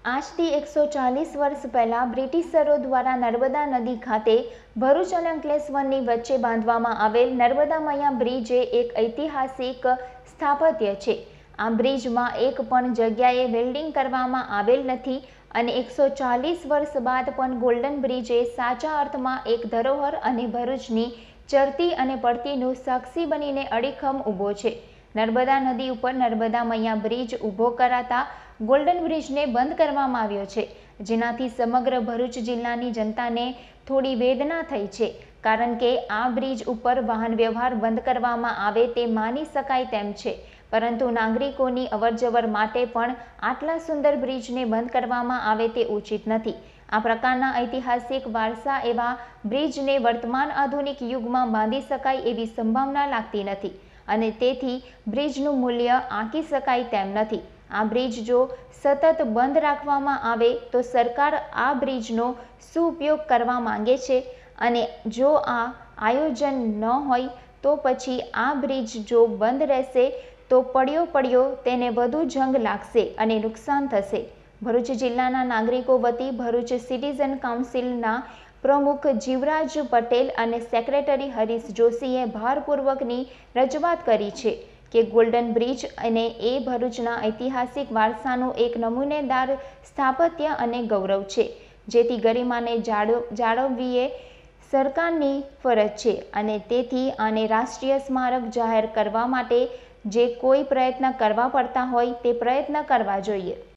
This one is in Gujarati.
આજથી 140 વર્ષ પહેલાં બ્રિટિશરો દ્વારા નર્મદા નદી ખાતે ભરૂચ અને અંકલેશ્વરની વચ્ચે બાંધવામાં આવેલ નર્મદા મૈયા બ્રિજ એ એક ઐતિહાસિક સ્થાપત્ય છે. આ બ્રિજમાં એક પણ જગ્યાએ વેલ્ડિંગ કરવામાં આવેલ નથી અને 140 વર્ષ બાદ પણ ગોલ્ડન બ્રિજ એ સાચા અર્થમાં એક ધરોહર અને ભરૂચની ચરતી અને પડતીનું સાક્ષી બનીને અડીખમ ઊભો છે. નર્મદા નદી ઉપર નર્મદા મૈયા બ્રિજ ઊભો કરાતા ગોલ્ડન બ્રિજને બંધ કરવામાં આવ્યો છે, જેનાથી સમગ્ર ભરૂચ જિલ્લાની જનતાને થોડી વેદના થઈ છે, કારણ કે આ બ્રિજ ઉપર વાહન વ્યવહાર બંધ કરવામાં આવે તે માની શકાય તેમ છે, પરંતુ નાગરિકોની અવરજવર માટે પણ આટલા સુંદર બ્રિજને બંધ કરવામાં આવે તે ઉચિત નથી. આ પ્રકારના ઐતિહાસિક વારસા એવા બ્રિજને વર્તમાન આધુનિક યુગમાં બાંધી શકાય એવી સંભાવના લાગતી નથી અને તેથી બ્રિજનું મૂલ્ય આંકી શકાય તેમ નથી. આ બ્રિજ જો સતત બંધ રાખવામાં આવે તો સરકાર આ બ્રિજનો શું ઉપયોગ કરવા માંગે છે, અને જો આ આયોજન ન હોય તો પછી આ બ્રિજ જો બંધ રહેશે તો પડ્યો તેને વધુ જંગ લાગશે અને નુકસાન થશે. ભરૂચ જિલ્લાના નાગરિકો વતી ભરૂચ સિટીઝન કાઉન્સિલના પ્રમુખ જીવરાજ પટેલ અને સેક્રેટરી હરીશ જોશીએ ભારપૂર્વકની રજૂઆત કરી છે કે ગોલ્ડન બ્રિજ અને એ ભરૂચના ઐતિહાસિક વારસાનું એક નમૂનેદાર સ્થાપત્ય અને ગૌરવ છે, જેથી ગરિમાને જાળવવી એ સરકારની ફરજ છે અને તેથી આને રાષ્ટ્રીય સ્મારક જાહેર કરવા માટે જે કોઈ પ્રયત્ન કરવા પડતા હોય તે પ્રયત્ન કરવા જોઈએ.